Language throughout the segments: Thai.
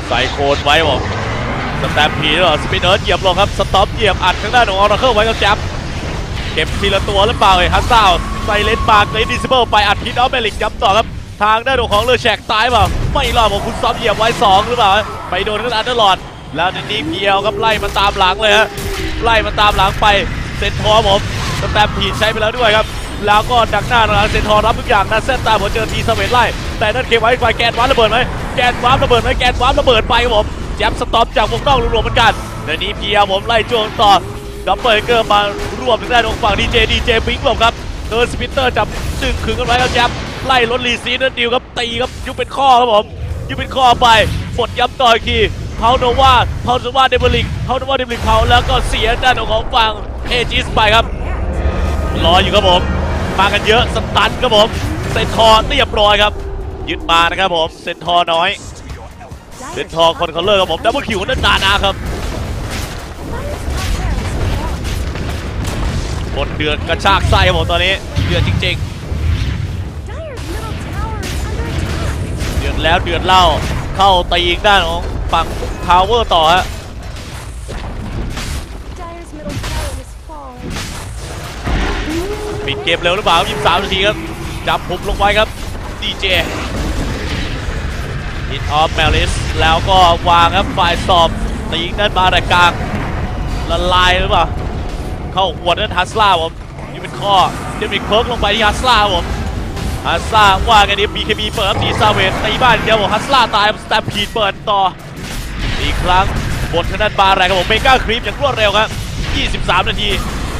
ใส่โคนไว้ผมสแตมพีหรอสปินเนิร์ดเหยียบลงครับสต็อปเหยียบอัดข้างหน้าของออราเคิลไว้กับแจ๊บเก็บทีละตัวหรือเปล่าไอ้ฮัสซ่าใส่เลนบาร์เลนดิซิเบิลไปอัดพิทออฟเมลิกย้ำต่อครับทางด้านของเลอแชกตายเปล่าไม่รอดของคุณซอฟเหยียบไว้2หรือเปล่าไปโดนนั่นอันเดอร์ลอดแล้วนี่เพียวครับไล่มาตามหลังเลยฮะไล่มาตามหลังไปเซนทอร์ผมสแตมพีใช้ไปแล้วด้วยครับแล้วก็ดักหน้าหลังเซนทอร์รับทุกอย่างนะเส้นตาผมเจอทีสเวนไล่แต่นั่นเก็บไว้ไฟแกนวาร์ประเบิดไหมแกนวาร์ระเบิดไหมแกนวาร์ระเบิดไปครับผมแจ็บสต็อปจากวงนอกรวมๆเหมือนกันเดี๋ยวนี้เพียวผมไล่จ้วงต่อดับเบิลเกอร์มารวมทางด้านของฝั่งดีเจบิงผมครับเดินสปินเตอร์จับดึงขึงกันไว้ครับแจ็บไล่รถรีซีนั่นดิวครับตีครับยุบเป็นข้อครับผมยุบเป็นข้อไปหมดย้ำต่ออีกทีเผาโนวาเดเบลิกเผาแล้วก็เสียด้านของฝั่งเอจิสไปครับรออยู่ครับผมมากันเยอะสตันครับผมเซนทอร์เรียบร้อยครับยึดมานะครับผมเซนทอร์น้อยเซนทอร์คนเขาเลิกครับผมดับเบิลคิวนั่นนาครับหมดเดือดกระชากไส้ครับผมตอนนี้เดือดจริงๆเดือดแล้วเดือดเล่าเข้าตีอีกด้านของฝั่งทาวเวอร์ต่อฮะปิดเกมเร็วหรือเปล่า23 นาทีครับจับผมลงไว้ครับดีเจฮิตออฟแมลิสแล้วก็วางครับฝ่ายสอบตีด้านมาแต่กลางละลายหรือเปล่าเข้าหัวนั่นฮัสลาผมนี่เป็นข้อเดมิกเพิร์กลงไปที่ฮัสลาผมฮัสลาว่าไงเนี่ยBKBเปิดตีซาเวนตีบ้านเดียวผมฮัสลาตายสแตมพีดเปิดต่ออีกครั้งบนทางด้านบาร์แรงครับผมเมกาครีปอย่างรวดเร็วครับ23 นาที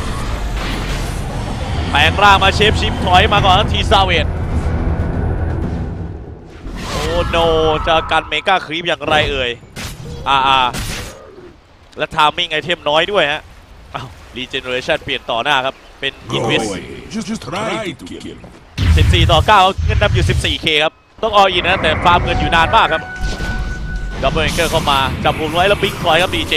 แปลงร่างมาเชฟชิปถอยมาก่อนทีซาเวนโอ้โนจะกันเมกาครีปอย่างไรเอ่ยและทามมิ่งไอเทมน้อยด้วยฮะรีเจเนอเรชั่นเปลี่ยนต่อหน้าครับเป็นอินวิส14-9เงินนำอยู่ 14K ครับต้องอออินนะแต่ฟาร์มเงินอยู่นานมากครับดับเบิลเกอร์เข้ามาจับหุ่นไว้แล้วบิ๊กถอยครับดีเจ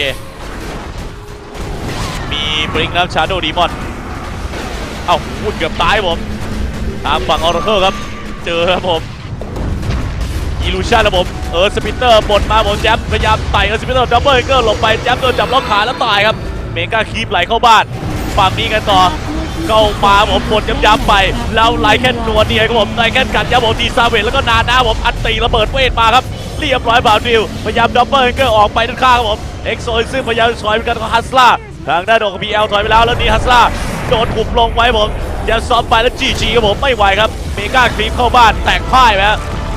มีบริงครับชาโดว์ดีมอนพูดเกือบตายผมตามฝั่งออร์เคิลครับเจอครับผมอิลูชันครับผมสปินเตอร์บดมาผมแจ๊บพยายามไต่สปินเตอร์ดับเบิลเกอร์หลบไปแจ๊บโดนจับล็อกขาแล้วตายครับเมกาคีปไหลเข้าบ้านฝั่งนี้กันต่อเข้ามาผมบดย้ำไปแล้วไลแคนนัวนี่ครับผมไลแคนกัดย้ำผมทีซาเวตแล้วก็นาหน้าผมอันตีระเบิดเวทมาครับเรียบร้อยบาดิวพยายามดับเบิลเกอร์ออกไปด้านข้างครับผมเอ็กโซซึ่งพยายามถอยไปกันของฮัสลาทางด้านของPLถอยไปแล้วนี่ฮัสลาโดนหุบลงไว้ผมจะซ้อมไปแล้วจีครับผมไม่ไหวครับเมกาครีปเข้าบ้านแตกพ่ายไปแล้ว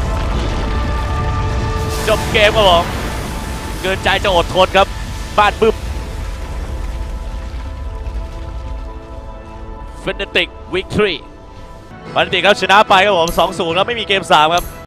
จบเกมครับผมเกินใจจะอดทนครับบ้านบึ้มเฟนเนติกวิกตอรี่ฟันติกครับชนะไปครับผม 2-0 แล้วไม่มีเกม 3 ครับ